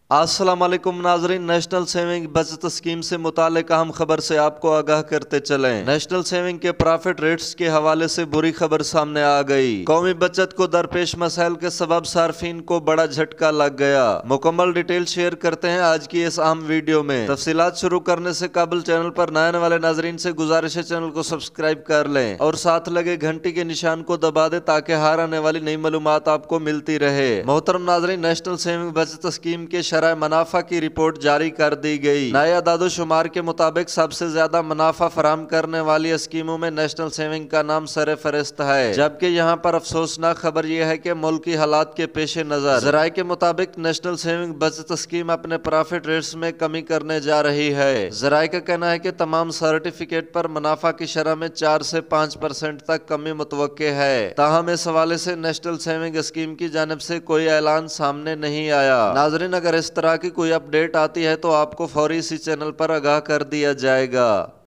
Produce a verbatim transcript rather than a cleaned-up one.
अस्सलाम वालेकुम नाजरीन, नेशनल सेविंग बचत स्कीम से मुतालिक अहम खबर से आपको आगाह करते चलें। नेशनल सेविंग के प्रॉफिट रेट्स के हवाले से बुरी खबर सामने आ गई। कौमी बचत को दरपेश मसाइल के सबब सार्फिन को बड़ा झटका लग गया। मुकम्मल डिटेल शेयर करते हैं आज की इस अहम वीडियो में। तफसीलात शुरू करने से कबल चैनल पर नए आने वाले नाजरीन से गुजारिश है चैनल को सब्सक्राइब कर लें और साथ लगे घंटी के निशान को दबा दे ताकि हर आने वाली नई मालूमात आपको मिलती रहे। मोहतरम नाजरीन, नेशनल सेविंग बचत स्कीम के शरह मुनाफा की रिपोर्ट जारी कर दी गई। नए अदादोशुमार के मुताबिक सबसे ज्यादा मुनाफा फराम करने वाली स्कीमों में नेशनल सेविंग का नाम सरे फहरिस्त है। जबकि यहाँ पर अफसोसनाक खबर यह है कि मुल्की हालात के पेश नजर जराये के मुताबिक नेशनल सेविंग बचत स्कीम अपने प्रॉफिट रेट्स में कमी करने जा रही है। जराये का कहना है कि तमाम सर्टिफिकेट पर मुनाफा की शरह में चार से पाँच परसेंट तक कमी मुतवक्के है। ताहम इस हवाले से नेशनल सेविंग स्कीम की जानिब से कोई ऐलान सामने नहीं आया। नाजरीन, अगर इस तरह की कोई अपडेट आती है तो आपको फौरी इसी चैनल पर आगाह कर दिया जाएगा।